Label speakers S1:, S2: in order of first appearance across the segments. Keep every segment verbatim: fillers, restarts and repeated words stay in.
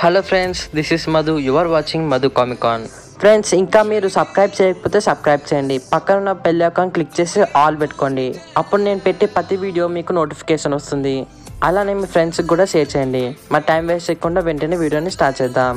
S1: Hello friends, this is Madhu. You are watching Madhu comicon. Friends, ఇంకా మీరు subscribe చేయకపోతే subscribe చేయండి. పక్కన ఉన్న బెల్ ఐకాన్ క్లిక్ చేసి ఆల్ పెట్టుకోండి. అప్పుడు నేను పెట్టే ప్రతి వీడియో మీకు నోటిఫికేషన్ వస్తుంది. అలానే మీ ఫ్రెండ్స్కి కూడా షేర్ చేయండి. మా టైం వేస్ట్ చేయకుండా వెంటనే వీడియోని స్టార్ట్ చేద్దాం.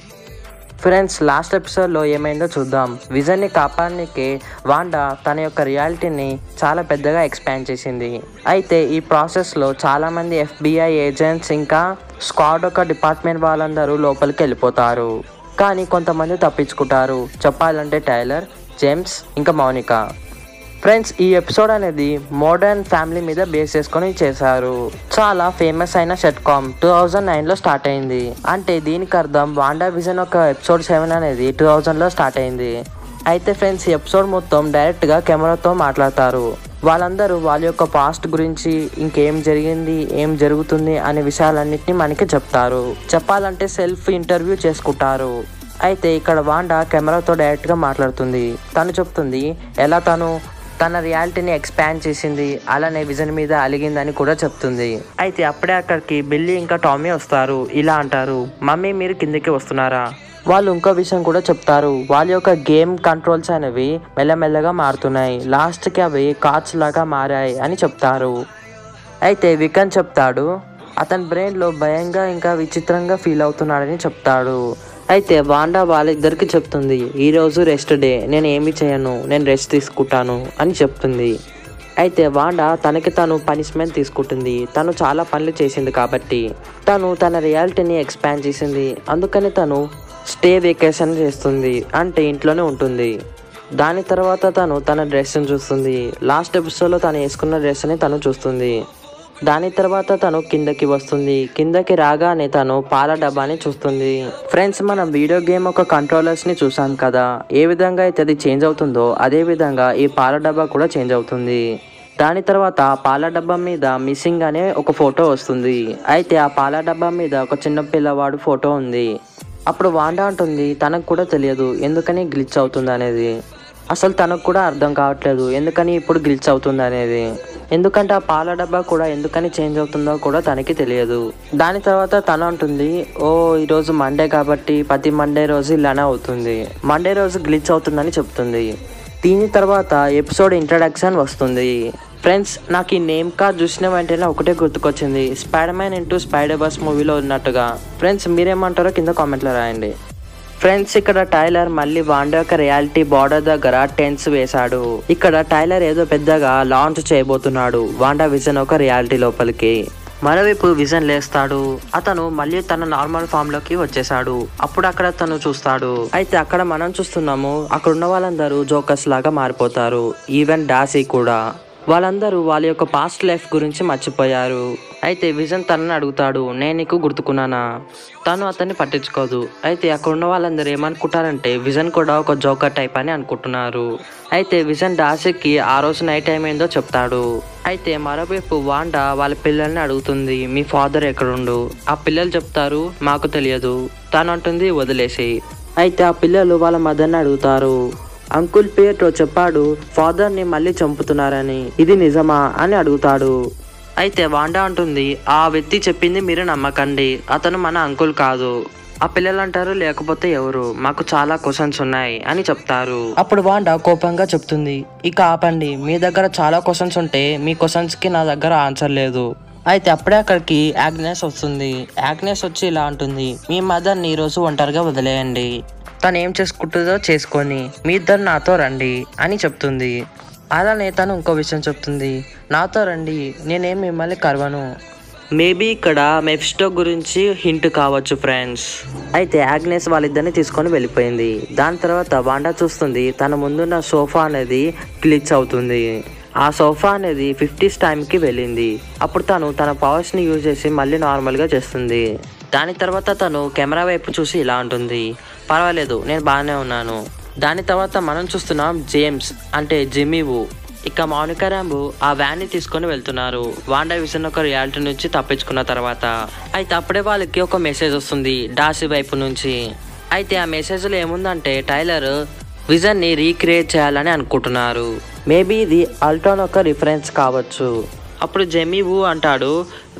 S1: ఫ్రెండ్స్, లాస్ట్ ఎపిసోడ్లో ఏమైందో చూద్దాం. విజన్ని కాపాడడానికి వాండా తన యొక్క రియాలిటీని చాలా పెద్దగా ఎక్స్పాండ్ చేసింది. అయితే ఈ ప్రాసెస్లో చాలామంది ఎఫ్బిఐ ఏజెంట్స్ ఇంకా స్క్వాడ్ ఒక డిపార్ట్మెంట్ వాళ్ళందరూ లోపలికి వెళ్ళిపోతారు. కానీ కొంతమంది తప్పించుకుంటారు. చెప్పాలంటే టైలర్, జేమ్స్ ఇంకా మౌనిక. ఫ్రెండ్స్, ఈ ఎపిసోడ్ అనేది మోడర్న్ ఫ్యామిలీ మీద బేస్ చేసుకొని చేశారు. చాలా ఫేమస్ అయిన షట్కామ్ టూ థౌజండ్ నైన్ లో స్టార్ట్ అయింది. అంటే దీనికి అర్థం వాండా విజన్ ఒక ఎపిసోడ్ సెవెన్ అనేది టూ థౌజండ్ లో స్టార్ట్ అయింది. అయితే ఫ్రెండ్స్, ఈ ఎపిసోడ్ మొత్తం డైరెక్ట్ గా కెమెరాతో మాట్లాడతారు. వాళ్ళందరూ వాళ్ళ యొక్క పాస్ట్ గురించి, ఇంకేం జరిగింది, ఏం జరుగుతుంది అనే విషయాలన్నింటినీ మనకి చెప్తారు. చెప్పాలంటే సెల్ఫ్ ఇంటర్వ్యూ చేసుకుంటారు. అయితే ఇక్కడ వాండా కెమెరాతో డైరెక్ట్ గా మాట్లాడుతుంది. తను చెప్తుంది ఎలా తను తన రియాలిటీని ఎక్స్పాండ్ చేసింది, అలానే విజన్ మీద అలిగిందని కూడా చెప్తుంది. అయితే అప్పుడే అక్కడికి బిల్లీ ఇంకా టామీ వస్తారు. ఇలా అంటారు, మమ్మీ మీరు కిందకి వస్తున్నారా? వాళ్ళు ఇంకో విషయం కూడా చెప్తారు. వాళ్ళ యొక్క గేమ్ కంట్రోల్స్ అనేవి మెల్లమెల్లగా మారుతున్నాయి. లాస్ట్కి అవి కార్డ్స్ లాగా మారాయి అని చెప్తారు. అయితే వికన్ చెప్తాడు అతని బ్రెయిన్లో భయంగా ఇంకా విచిత్రంగా ఫీల్ అవుతున్నాడని చెప్తాడు. అయితే వాండా వాళ్ళిద్దరికి చెప్తుంది, ఈరోజు రెస్ట్ డే, నేను ఏమి చేయను, నేను రెస్ట్ తీసుకుంటాను అని చెప్తుంది. అయితే వాండా తనకి తను పనిష్మెంట్ తీసుకుంటుంది. తను చాలా పనులు చేసింది కాబట్టి తను తన రియాలిటీని ఎక్స్పాండ్ చేసింది. అందుకని తను స్టే వెకేషన్ చేస్తుంది, అంటే ఇంట్లోనే ఉంటుంది. దాని తర్వాత తను తన డ్రెస్ని చూస్తుంది. లాస్ట్ ఎపిసోడ్లో తను వేసుకున్న డ్రెస్ని తను చూస్తుంది. దాని తర్వాత తను కిందకి వస్తుంది. కిందకి రాగానే తను పాల డబ్బాని చూస్తుంది. ఫ్రెండ్స్, మనం వీడియో గేమ్ ఒక కంట్రోలర్స్ ని చూసాం కదా, ఏ విధంగా అయితే అది చేంజ్ అవుతుందో అదే విధంగా ఈ పాల డబ్బా కూడా చేంజ్ అవుతుంది. దాని తర్వాత పాల డబ్బా మీద మిస్సింగ్ అనే ఒక ఫోటో వస్తుంది. అయితే ఆ పాల డబ్బా మీద ఒక చిన్న పిల్లవాడు ఫోటో ఉంది. అప్పుడు వాండా అంటుంది తనకు కూడా తెలియదు ఎందుకని గ్లిచ్ అవుతుంది అనేది. అసలు తనకు కూడా అర్థం కావట్లేదు ఎందుకని ఇప్పుడు గ్లిచ్ అవుతుంది అనేది. ఎందుకంటే ఆ పాల డబ్బా కూడా ఎందుకని చేంజ్ అవుతుందో కూడా తనకి తెలియదు. దాని తర్వాత తను అంటుంది, ఓ ఈరోజు మండే కాబట్టి ప్రతి మండే రోజు ఇలానే అవుతుంది, మండే రోజు గ్లిచ్ అవుతుందని చెప్తుంది. దీని తర్వాత ఎపిసోడ్ ఇంట్రడక్షన్ వస్తుంది. ఫ్రెండ్స్, నాకు ఈ నేమ్ కార్డ్ చూసిన వెంటనే ఒకటే గుర్తుకొచ్చింది, స్పైడర్ మ్యాన్ ఇంటూ స్పైడర్వర్స్ మూవీలో ఉన్నట్టుగా. ఫ్రెండ్స్, మీరేమంటారో కింద కామెంట్లో రాయండి. ఫ్రెండ్స్, ఇక్కడ టైలర్ మళ్ళీ వాండా యొక్క రియాలిటీ బార్డర్ దగ్గర టెన్స్ వేశాడు. ఇక్కడ టైలర్ ఏదో పెద్దగా లాంచ్ చేయబోతున్నాడు వాండా విజన్ ఒక రియాలిటీ లోపలికి. మరోవైపు విజన్ లేస్తాడు. అతను మళ్ళీ తన నార్మల్ ఫామ్ లోకి వచ్చేసాడు. అప్పుడు అక్కడ తను చూస్తాడు. అయితే అక్కడ మనం చూస్తున్నాము, అక్కడ ఉన్న వాళ్ళందరూ జోకర్స్ లాగా మారిపోతారు. ఈవెన్ డాసీ కూడా. వాళ్ళందరూ వాళ్ళ యొక్క పాస్ట్ లైఫ్ గురించి మర్చిపోయారు. అయితే విజన్ తనని అడుగుతాడు, నేను నీకు గుర్తుకున్నానా? తను అతన్ని పట్టించుకోదు. అయితే అక్కడ ఉన్న వాళ్ళందరూ ఏమనుకుంటారంటే విజన్ కూడా ఒక జోకర్ టైప్ అని అనుకుంటున్నారు. అయితే విజన్ డాసీకి ఆ రోజు నైట్ ఏమైందో చెప్తాడు. అయితే మరోవైపు వాండా వాళ్ళ పిల్లల్ని అడుగుతుంది, మీ ఫాదర్ ఎక్కడుండు? ఆ పిల్లలు చెప్తారు, మాకు తెలియదు. తను అంటుంది, వదిలేసి. అయితే ఆ పిల్లలు వాళ్ళ మదర్ని అడుగుతారు, అంకుల్ పియట్రో చెప్పాడు ఫాదర్ని మళ్ళీ చంపుతున్నారని, ఇది నిజమా అని అడుగుతాడు. అయితే వాండా అంటుంది, ఆ వ్యక్తి చెప్పింది మీరు నమ్మకండి, అతను మన అంకుల్ కాదు. ఆ పిల్లలు అంటారు, లేకపోతే ఎవరు, మాకు చాలా క్వశ్చన్స్ ఉన్నాయి అని చెప్తారు. అప్పుడు వాండా కోపంగా చెప్తుంది, ఇక ఆపండి, మీ దగ్గర చాలా క్వశ్చన్స్ ఉంటే మీ క్వశ్చన్స్ కి నా దగ్గర ఆన్సర్ లేదు. అయితే అప్పుడే అక్కడికి ఆగ్నెస్ వస్తుంది. ఆగ్నెస్ వచ్చి ఇలా అంటుంది, మీ మదర్ని ఈరోజు ఒంటరిగా వదిలేయండి, తను ఏం చేసుకుంటుందో చేసుకొని మీ ఇద్దరు నాతో రండి అని చెప్తుంది. అలానే తను ఇంకో విషయం చెప్తుంది, నాతో రండి, నేనేం మిమ్మల్ని కరవను. మేబీ ఇక్కడ మెఫిస్టో గురించి హింట్ కావచ్చు ఫ్రెండ్స్. అయితే ఆగ్నెస్ వాళ్ళిద్దరిని తీసుకొని వెళ్ళిపోయింది. దాని తర్వాత వాండా చూస్తుంది, తన ముందున్న సోఫా అనేది గ్లిచ్ అవుతుంది. ఆ సోఫా అనేది ఫిఫ్టీస్ టైంకి వెళ్ళింది. అప్పుడు తను తన పవర్స్ని యూజ్ చేసి మళ్ళీ నార్మల్గా చేస్తుంది. దాని తర్వాత తను కెమెరా వైపు చూసి ఇలా అంటుంది, పర్వాలేదు, నేను బాగానే ఉన్నాను. దాని తర్వాత మనం చూస్తున్నాం జేమ్స్ అంటే జిమ్మీ వూ ఇక మౌనిక రాంబో ఆ వ్యాన్ని తీసుకొని వెళ్తున్నారు వాండా విజన్ ఒక రియాలిటీ నుంచి తప్పించుకున్న తర్వాత. అయితే అప్పుడే వాళ్ళకి ఒక మెసేజ్ వస్తుంది డాసీ వైపు నుంచి. అయితే ఆ మెసేజ్లో ఏముందంటే టైలర్ విజన్ని రీక్రియేట్ చేయాలని అనుకుంటున్నారు. మేబీ ఇది అల్ట్రాన్ ఒక రిఫరెన్స్ కావచ్చు. అప్పుడు జెమీ వూ అంటాడు,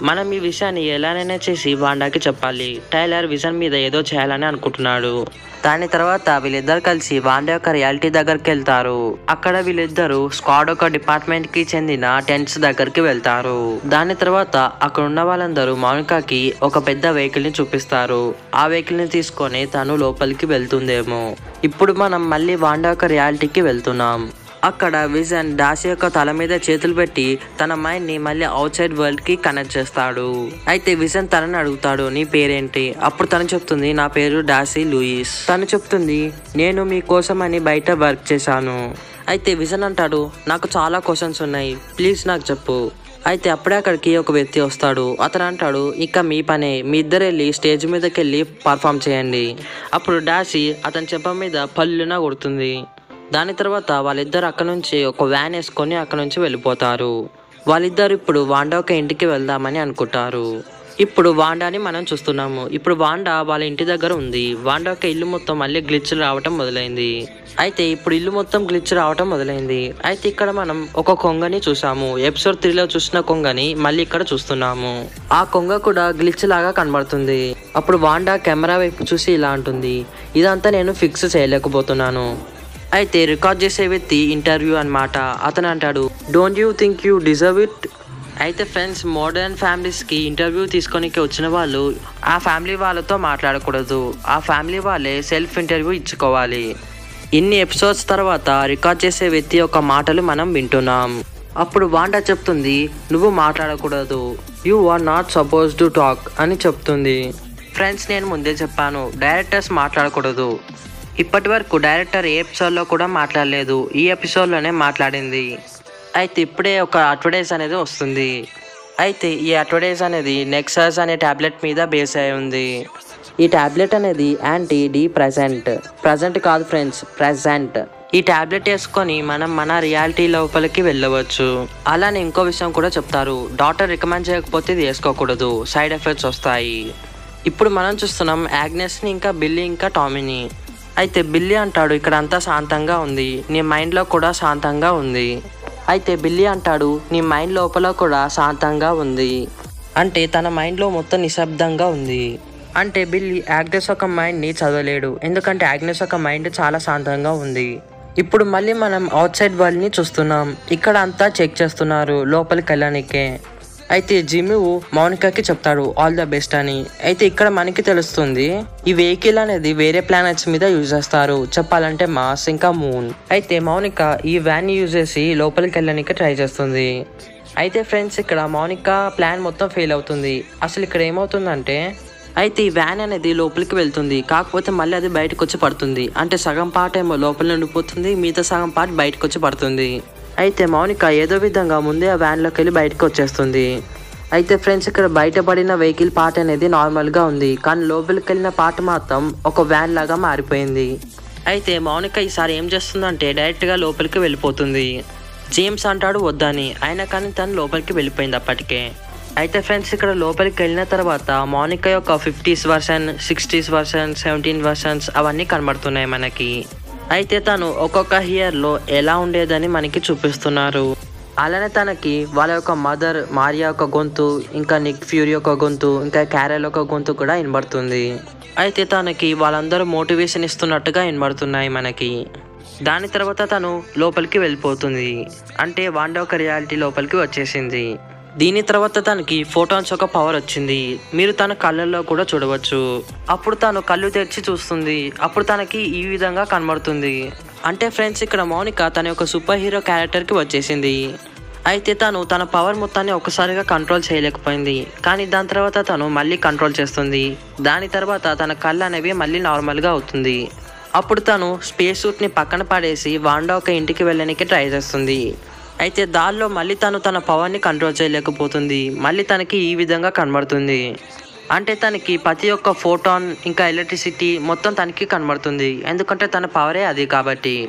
S1: మనం ఈ విషయాన్ని ఎలానైనా చేసి వాండాకి చెప్పాలి. టైలర్ విజన్ మీద ఏదో చేయాలని అనుకుంటున్నాడు. దాని తర్వాత వీళ్ళిద్దరు కలిసి వాండా యొక్క రియాలిటీ దగ్గరికి వెళ్తారు. అక్కడ వీళ్ళిద్దరు స్క్వాడ్ ఒక డిపార్ట్మెంట్ కి చెందిన టెంట్స్ దగ్గరికి వెళ్తారు. దాని తర్వాత అక్కడ ఉన్న వాళ్ళందరూ మౌనికాకి ఒక పెద్ద వెహికల్ ని చూపిస్తారు. ఆ వెహికల్ ని తీసుకొని తను లోపలికి వెళ్తుందేమో. ఇప్పుడు మనం మళ్ళీ వాండా యొక్క రియాలిటీకి వెళ్తున్నాం. అక్కడ విజన్ డాసి యొక్క తల మీద చేతులు పెట్టి తన మైండ్ ని మళ్ళీ అవుట్ సైడ్ వరల్డ్ కి కనెక్ట్ చేస్తాడు. అయితే విజన్ తనని అడుగుతాడు, నీ పేరేంటి? అప్పుడు తను చెప్తుంది, నా పేరు డాసి లూయిస్. తను చెప్తుంది, నేను మీ కోసం అని బయట వర్క్ చేశాను. అయితే విజన్ అంటాడు, నాకు చాలా క్వశ్చన్స్ ఉన్నాయి, ప్లీజ్ నాకు చెప్పు. అయితే అప్పుడే అక్కడికి ఒక వ్యక్తి వస్తాడు. అతను అంటాడు, ఇక మీ పనే, మీ ఇద్దరు వెళ్ళి స్టేజ్ మీదకి వెళ్ళి పర్ఫామ్ చేయండి. అప్పుడు డాసి అతని చెప్ప మీద పళ్ళున కొడుతుంది. దాని తర్వాత వాళ్ళిద్దరు అక్కడ నుంచి ఒక వ్యాన్ వేసుకొని అక్కడ నుంచి వెళ్ళిపోతారు. వాళ్ళిద్దరు ఇప్పుడు వాండా ఒక ఇంటికి వెళ్దామని అనుకుంటారు. ఇప్పుడు వాండాని మనం చూస్తున్నాము. ఇప్పుడు వాండా వాళ్ళ ఇంటి దగ్గర ఉంది. వాండా యొక్క ఇల్లు మొత్తం మళ్ళీ గ్లిచ్ రావటం మొదలైంది. అయితే ఇప్పుడు ఇల్లు మొత్తం గ్లిచ్ రావటం మొదలైంది. అయితే ఇక్కడ మనం ఒక కొంగని చూసాము. ఎపిసోడ్ త్రీలో చూసిన కొంగని మళ్ళీ ఇక్కడ చూస్తున్నాము. ఆ కొంగ కూడా గ్లిచ్ లాగా కనబడుతుంది. అప్పుడు వాండా కెమెరా వైపు చూసి ఇలా అంటుంది, ఇదంతా నేను ఫిక్స్ చేయలేకపోతున్నాను. అయితే రికార్డ్ చేసే వ్యక్తి ఇంటర్వ్యూ అనమాట. అతను అంటాడు, don't you think you deserve it? అయితే ఫ్రెండ్స్, మోడర్న్ ఫ్యామిలీస్కి ఇంటర్వ్యూ తీసుకొనికి వచ్చిన వాళ్ళు ఆ ఫ్యామిలీ వాళ్ళతో మాట్లాడకూడదు. ఆ ఫ్యామిలీ వాళ్ళే సెల్ఫ్ ఇంటర్వ్యూ ఇచ్చుకోవాలి. ఇన్ని ఎపిసోడ్స్ తర్వాత రికార్డ్ చేసే వ్యక్తి యొక్క మాటలు మనం వింటున్నాం. అప్పుడు వాండా చెప్తుంది, నువ్వు మాట్లాడకూడదు, you are not suppose to talk అని చెప్తుంది. ఫ్రెండ్స్, నేను ముందే చెప్పాను, డైరెక్టర్స్ మాట్లాడకూడదు. ఇప్పటి వరకు డైరెక్టర్ ఏ ఎపిసోడ్లో కూడా మాట్లాడలేదు. ఈ ఎపిసోడ్లోనే మాట్లాడింది. అయితే ఇప్పుడే ఒక అడ్వర్టైజ్ అనేది వస్తుంది. అయితే ఈ అడ్వర్టైజ్ అనేది నెక్సస్ అనే టాబ్లెట్ మీద బేస్ అయి ఉంది. ఈ టాబ్లెట్ అనేది యాంటీ డి ప్రెజెంట్ ప్రజెంట్ కాదు ఫ్రెండ్స్, ప్రెజెంట్. ఈ టాబ్లెట్ వేసుకొని మనం మన రియాలిటీ లోపలికి వెళ్ళవచ్చు. అలానే ఇంకో విషయం కూడా చెప్తారు, డాక్టర్ రికమెండ్ చేయకపోతే ఇది వేసుకోకూడదు, సైడ్ ఎఫెక్ట్స్ వస్తాయి. ఇప్పుడు మనం చూస్తున్నాం యాగ్నెస్ని, ఇంకా బిల్లీ, ఇంకా టామీని. అయితే బిల్లీ అంటాడు, ఇక్కడ అంతా శాంతంగా ఉంది, నీ మైండ్లో కూడా శాంతంగా ఉంది. అయితే బిల్లీ అంటాడు, నీ మైండ్ లోపల కూడా శాంతంగా ఉంది. అంటే తన మైండ్లో మొత్తం నిశ్శబ్దంగా ఉంది. అంటే బిల్లీ యాగ్నెస్ ఒక మైండ్ని చదవలేడు, ఎందుకంటే యాగ్నెస్ ఒక మైండ్ చాలా శాంతంగా ఉంది. ఇప్పుడు మళ్ళీ మనం అవుట్ సైడ్ వరల్డ్ని చూస్తున్నాం. ఇక్కడ అంతా చెక్ చేస్తున్నారు లోపలికి వెళ్ళడానికే. అయితే జిమ్మి మౌనికాకి చెప్తాడు ఆల్ ద బెస్ట్ అని. అయితే ఇక్కడ మనకి తెలుస్తుంది ఈ వెహికల్ అనేది వేరే ప్లానెట్స్ మీద యూజ్ చేస్తారు, చెప్పాలంటే మార్స్ ఇంకా మూన్. అయితే మౌనిక ఈ వ్యాన్ యూజ్ చేసి లోపలికి వెళ్ళడానికి ట్రై చేస్తుంది. అయితే ఫ్రెండ్స్, ఇక్కడ మౌనిక ప్లాన్ మొత్తం ఫెయిల్ అవుతుంది. అసలు ఇక్కడ ఏమవుతుందంటే, అయితే ఈ వ్యాన్ అనేది లోపలికి వెళ్తుంది, కాకపోతే మళ్ళీ అది బయటకు వచ్చి పడుతుంది. అంటే సగం పార్ట్ ఏమో లోపల ఉండిపోతుంది, మిగతా సగం పార్ట్ బయటకు వచ్చి పడుతుంది. అయితే మౌనిక ఏదో విధంగా ముందే ఆ వ్యాన్లోకి వెళ్ళి బయటకు వచ్చేస్తుంది. అయితే ఫ్రెండ్స్, ఇక్కడ బయటపడిన వెహికల్ పార్ట్ అనేది నార్మల్గా ఉంది, కానీ లోపలికి వెళ్ళిన పార్ట్ మాత్రం ఒక వ్యాన్ లాగా మారిపోయింది. అయితే మౌనిక ఈసారి ఏం చేస్తుందంటే డైరెక్ట్గా లోపలికి వెళ్ళిపోతుంది. జేమ్స్ అంటాడు వద్దని, అయినా కానీ తను లోపలికి వెళ్ళిపోయింది అప్పటికే. అయితే ఫ్రెండ్స్, ఇక్కడ లోపలికి వెళ్ళిన తర్వాత మౌనిక యొక్క fifties version, sixties version, seventeen versions అవన్నీ కనబడుతున్నాయి మనకి. అయితే తను ఒక్కొక్క ఇయర్లో ఎలా ఉండేదని మనకి చూపిస్తున్నారు. అలానే తనకి వాళ్ళ యొక్క మదర్ మారియా యొక్క గొంతు, ఇంకా నిక్ ఫ్యూరీ యొక్క గొంతు, ఇంకా క్యారెల్ యొక్క గొంతు కూడా వినబడుతుంది. అయితే తనకి వాళ్ళందరూ మోటివేషన్ ఇస్తున్నట్టుగా వినబడుతున్నాయి మనకి. దాని తర్వాత తను లోపలికి వెళ్ళిపోతుంది. అంటే వాండా ఒక రియాలిటీ లోపలికి వచ్చేసింది. దీని తర్వాత తనకి ఫోటాన్స్ ఒక పవర్ వచ్చింది. మీరు తన కళ్ళల్లో కూడా చూడవచ్చు. అప్పుడు తను కళ్ళు తెరిచి చూస్తుంది. అప్పుడు తనకి ఈ విధంగా కనబడుతుంది. అంటే ఫ్రెండ్స్, ఇక్కడ మౌనిక తన యొక్క సూపర్ హీరో క్యారెక్టర్కి వచ్చేసింది. అయితే తను తన పవర్ మొత్తాన్ని ఒకసారిగా కంట్రోల్ చేయలేకపోయింది, కానీ దాని తర్వాత తను మళ్ళీ కంట్రోల్ చేస్తుంది. దాని తర్వాత తన కళ్ళు అనేవి మళ్ళీ నార్మల్గా అవుతుంది. అప్పుడు తను స్పేస్ సూట్ని పక్కన పడేసి వాండా ఒక ఇంటికి వెళ్ళడానికి ట్రై చేస్తుంది. అయితే దానిలో మళ్ళీ తను తన పవర్ని కంట్రోల్ చేయలేకపోతుంది. మళ్ళీ తనకి ఈ విధంగా కనబడుతుంది. అంటే తనకి ప్రతి ఒక్క ఫోటాన్ ఇంకా ఎలక్ట్రిసిటీ మొత్తం తనకి కనబడుతుంది, ఎందుకంటే తన పవరే అది కాబట్టి.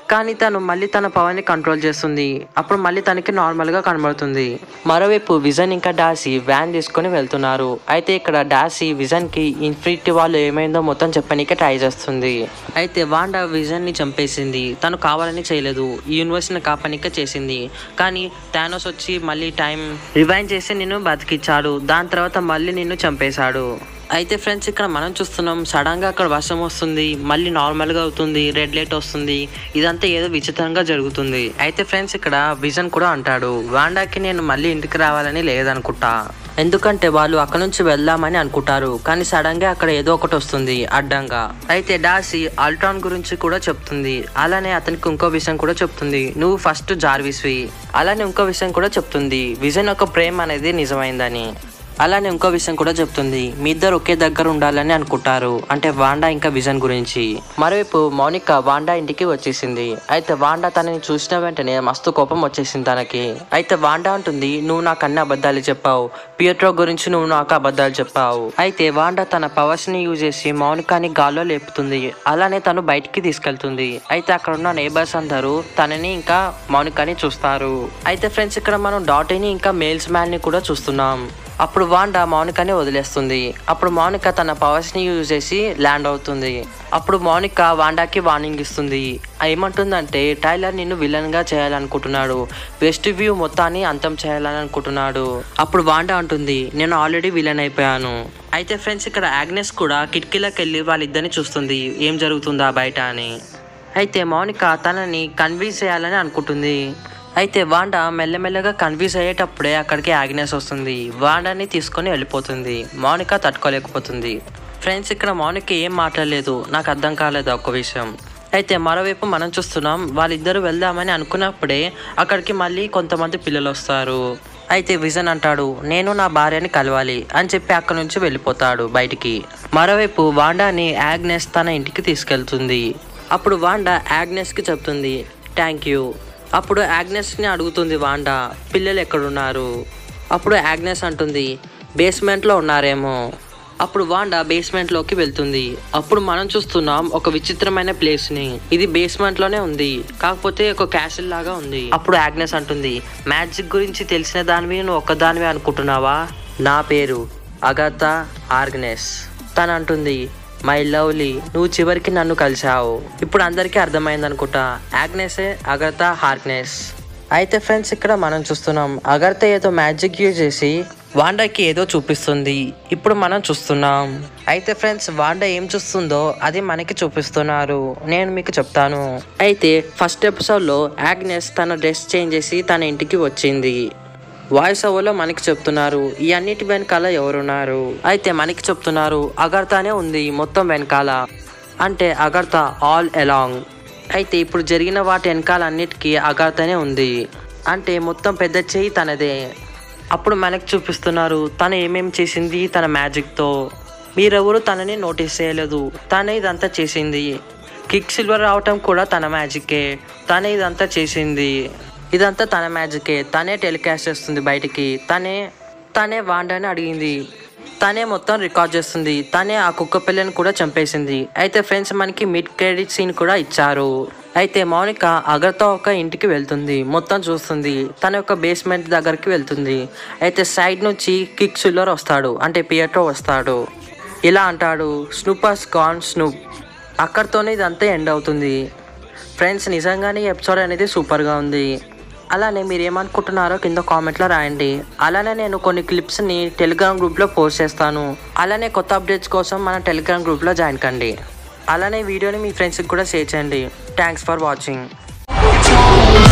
S1: కానీ తను మళ్ళీ తన పవర్ ని కంట్రోల్ చేస్తుంది. అప్పుడు మళ్ళీ తనకి నార్మల్ గా కనబడుతుంది. మరోవైపు విజన్ ఇంకా డాసీ వ్యాన్ తీసుకొని వెళ్తున్నారు. అయితే ఇక్కడ డాసీ విజన్ కి ఇన్ఫినిటీ వాళ్ళు ఏమైందో మొత్తం చెప్పనీకే ట్రై చేస్తుంది. అయితే వాండా విజన్ ని చంపేసింది. తను కావాలని చేయలేదు, ఈ యూనివర్స్ ని కాపానికే చేసింది. కానీ థానోస్ వచ్చి మళ్ళీ టైం రివైండ్ చేసి నిన్ను బతికిచ్చాడు. దాని తర్వాత మళ్ళీ నిన్ను చంపేశాడు. అయితే ఫ్రెండ్స్ ఇక్కడ మనం చూస్తున్నాం సడన్ గా అక్కడ వర్షం వస్తుంది, మళ్ళీ నార్మల్ గా అవుతుంది, రెడ్ లైట్ వస్తుంది. ఇదంతా ఏదో విచిత్రంగా జరుగుతుంది. అయితే ఫ్రెండ్స్ ఇక్కడ విజన్ కూడా అంటాడు, వాండాకి నేను మళ్ళీ ఇంటికి రావాలని లేదనుకుంటా, ఎందుకంటే వాళ్ళు అక్కడ నుంచి వెళ్దామని అనుకుంటారు. కానీ సడన్ గా అక్కడ ఏదో ఒకటి వస్తుంది అడ్డంగా. అయితే డాసీ అల్ట్రాన్ గురించి కూడా చెప్తుంది. అలానే అతనికి ఇంకో విషయం కూడా చెప్తుంది, నువ్వు ఫస్ట్ జార్విస్వి. అలానే ఇంకో విషయం కూడా చెప్తుంది, విజన్ యొక్క ప్రేమ అనేది నిజమైందని. అలానే ఇంకో విషయం కూడా చెప్తుంది, మీ ఇద్దరు ఒకే దగ్గర ఉండాలని అనుకుంటారు, అంటే వాండా ఇంకా విజన్ గురించి. మరోవైపు మౌనిక వాండా ఇంటికి వచ్చేసింది. అయితే వాండా తనని చూసిన వెంటనే మస్తు కోపం వచ్చేసింది తనకి. అయితే వాండా అంటుంది, నువ్వు నాకు అన్ని అబద్ధాలు చెప్పావు, పియట్రో గురించి నువ్వు నాకు అబద్ధాలు చెప్పావు. అయితే వాండా తన పవర్స్ ని యూజ్ చేసి మౌనికాని గాల్లో లేపుతుంది. అలానే తను బయటికి తీసుకెళ్తుంది. అయితే అక్కడ ఉన్న నేబర్స్ అందరూ తనని ఇంకా మౌనికాని చూస్తారు. అయితే ఫ్రెండ్స్ ఇక్కడ మనం డాటీని ఇంకా మేల్స్ మ్యాన్ ని కూడా చూస్తున్నాం. అప్పుడు వాండా మౌనికని వదిలేస్తుంది. అప్పుడు మౌనిక తన పవర్స్ ని యూజ్ చేసి ల్యాండ్ అవుతుంది. అప్పుడు మౌనిక వాండాకి వార్నింగ్ ఇస్తుంది. ఏమంటుందంటే టైలర్ నిన్ను విలన్ గా చేయాలనుకుంటున్నాడు, వెస్ట్ వ్యూ మొత్తాన్ని అంతం చేయాలని అనుకుంటున్నాడు. అప్పుడు వాండా అంటుంది, నేను ఆల్రెడీ విలన్ అయిపోయాను. అయితే ఫ్రెండ్స్ ఇక్కడ ఆగ్నెస్ కూడా కిటికీలోకి వెళ్ళి వాళ్ళిద్దరిని చూస్తుంది, ఏం జరుగుతుందా బయట అని. అయితే మౌనిక తనని కన్విన్స్ చేయాలని అనుకుంటుంది. అయితే వాండా మెల్లమెల్లగా కన్ఫ్యూజ్ అయ్యేటప్పుడే అక్కడికి ఆగ్నెస్ వస్తుంది. వాండాని తీసుకొని వెళ్ళిపోతుంది. మౌనిక తట్టుకోలేకపోతుంది. ఫ్రెండ్స్ ఇక్కడ మౌనిక ఏం మాట్లాడలేదు, నాకు అర్థం కాలేదు ఒక్క విషయం. అయితే మరోవైపు మనం చూస్తున్నాం, వాళ్ళిద్దరూ వెళ్దామని అనుకున్నప్పుడే అక్కడికి మళ్ళీ కొంతమంది పిల్లలు వస్తారు. అయితే విజన్ అంటాడు, నేను నా భార్యని కలవాలి అని చెప్పి అక్కడ నుంచి వెళ్ళిపోతాడు బయటికి. మరోవైపు వాండాని ఆగ్నెస్ తన ఇంటికి తీసుకెళ్తుంది. అప్పుడు వాండా ఆగ్నెస్ కి చెప్తుంది థ్యాంక్ యూ. అప్పుడు ఆగ్నెస్ని అడుగుతుంది వాండా, పిల్లలు ఎక్కడున్నారు? అప్పుడు ఆగ్నెస్ అంటుంది, బేస్మెంట్లో ఉన్నారేమో. అప్పుడు వాండా బేస్మెంట్లోకి వెళ్తుంది. అప్పుడు మనం చూస్తున్నాం ఒక విచిత్రమైన ప్లేస్ని. ఇది బేస్మెంట్లోనే ఉంది, కాకపోతే ఒక క్యాసిల్ లాగా ఉంది. అప్పుడు ఆగ్నెస్ అంటుంది, మ్యాజిక్ గురించి తెలిసిన దానివి నువ్వు ఒక్కదానివి అనుకుంటున్నావా? నా పేరు అగాథా హార్క్నెస్. తను అంటుంది, మై లవ్లీ, నువ్వు చివరికి నన్ను కలిసావు. ఇప్పుడు అందరికీ అర్థమైంది అనుకుంటా, ఆగ్నెసే అగాథా హార్క్నెస్. అయితే ఫ్రెండ్స్ ఇక్కడ మనం చూస్తున్నాం, అగాథా ఏదో మ్యాజిక్ యూజ్ చేసి వాండాకి ఏదో చూపిస్తుంది. ఇప్పుడు మనం చూస్తున్నాం. అయితే ఫ్రెండ్స్ వాండా ఏం చూస్తుందో అది మనకి చూపిస్తున్నారు, నేను మీకు చెప్తాను. అయితే ఫస్ట్ ఎపిసోడ్లో ఆగ్నెస్ తన డ్రెస్ చేంజ్ చేసి తన ఇంటికి వచ్చింది. వాయిస్ ఓవర్లో మనకి చెప్తున్నారు ఈ అన్నిటి వెనకాల ఎవరున్నారు. అయితే మనకి చెప్తున్నారు అగాథానే ఉంది మొత్తం వెనకాల, అంటే అగాథా ఆల్ అలాంగ్. అయితే ఇప్పుడు జరిగిన వాటి వెనకాల అన్నిటికీ అగాథానే ఉంది, అంటే మొత్తం పెద్ద చెయ్యి తనదే. అప్పుడు మనకి చూపిస్తున్నారు తను ఏమేమి చేసింది తన మ్యాజిక్తో. మీరెవరు తనని నోటీస్ చేయలేదు, తనే ఇదంతా చేసింది. కిక్ సిల్వర్ రావటం కూడా తన మ్యాజికే, తనే ఇదంతా చేసింది. ఇదంతా తన మ్యాజికే, తనే టెలికాస్ట్ చేస్తుంది బయటికి. తనే తనే వాండాని అడిగింది, తనే మొత్తం రికార్డ్ చేస్తుంది, తనే ఆ కుక్క పిల్లని కూడా చంపేసింది. అయితే ఫ్రెండ్స్ మనకి మిడ్ క్రెడిట్ సీన్ కూడా ఇచ్చారు. అయితే మౌనిక అగాథా ఒక ఇంటికి వెళ్తుంది, మొత్తం చూస్తుంది. తన యొక్క బేస్మెంట్ దగ్గరికి వెళ్తుంది. అయితే సైడ్ నుంచి కిక్ సిల్వర్ వస్తాడు, అంటే పియట్రో వస్తాడు. ఇలా అంటాడు, స్నూపర్స్ గాన్ స్నూప్. అక్కడితోనే ఇదంతా ఎండ్ అవుతుంది. ఫ్రెండ్స్ నిజంగానే ఈ ఎపిసోడ్ అనేది సూపర్గా ఉంది. అలానే మీరు ఏమనుకుంటున్నారో కింద కామెంట్లో రాయండి. అలానే నేను కొన్ని క్లిప్స్ని టెలిగ్రామ్ గ్రూప్లో పోస్ట్ చేస్తాను. అలానే కొత్త అప్డేట్స్ కోసం మన టెలిగ్రామ్ గ్రూప్లో జాయిన్ కండి. అలానే వీడియోని మీ ఫ్రెండ్స్కి కూడా షేర్ చేయండి. Thanks for watching.